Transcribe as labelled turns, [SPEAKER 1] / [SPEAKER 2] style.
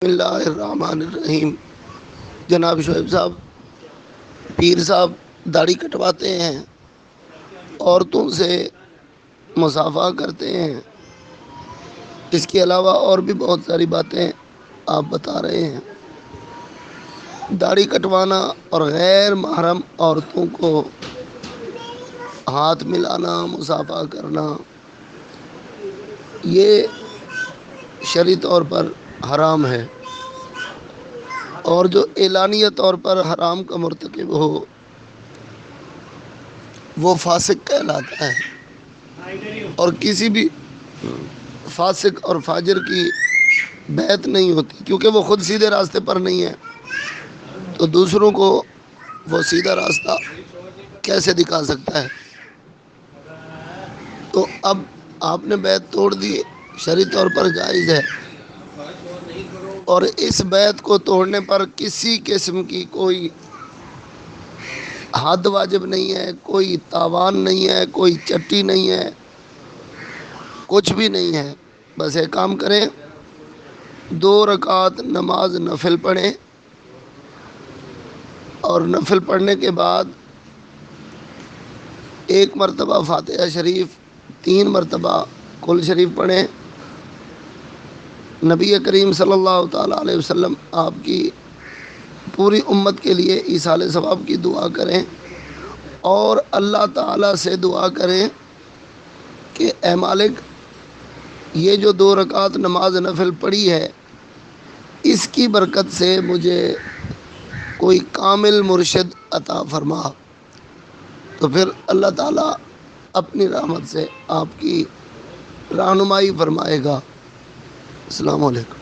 [SPEAKER 1] بسم اللہ الرحمن الرحیم۔ جناب شعیب صاحب، پیر صاحب داڑھی کٹواتے ہیں، عورتوں سے مصافحہ کرتے ہیں، اس کے علاوہ اور بھی بہت ساری باتیں آپ بتا رہے ہیں۔ داڑھی کٹوانا اور غیر محرم عورتوں کو ہاتھ ملانا، مصافحہ کرنا، یہ شرعی طور پر حرام ہے، اور جو اعلانیہ طور پر حرام کا مرتکب ہو وہ فاسق کہلاتا ہے، اور کسی بھی فاسق اور فاجر کی بیعت نہیں ہوتی، کیونکہ وہ خود سیدھے راستے پر نہیں ہے تو دوسروں کو وہ سیدھا راستہ کیسے دکھا سکتا ہے؟ تو اب آپ نے بیعت توڑ دی، شرعی طور پر جائز ہے، اور اس بیعت کو توڑنے پر کسی قسم کی کوئی حد واجب نہیں ہے، کوئی تاوان نہیں ہے، کوئی چٹی نہیں ہے، کچھ بھی نہیں ہے۔ بس ایک کام کریں، 2 رکعت نماز نفل پڑھیں، اور نفل پڑھنے کے بعد 1 مرتبہ فاتحہ شریف، 3 مرتبہ کل شریف پڑھیں۔ نبی کریم صلی اللہ تعالیٰ علیہ وسلم آپ کی پوری امت کے لیے ایصال ثواب کی دعا کریں، اور اللہ تعالیٰ سے دعا کریں کہ اے مالک، یہ جو 2 رکعت نماز نفل پڑھی ہے، اس کی برکت سے مجھے کوئی کامل مرشد عطا فرما۔ تو پھر اللہ تعالیٰ اپنی رحمت سے آپ کی رہنمائی فرمائے گا۔ السلام علیکم۔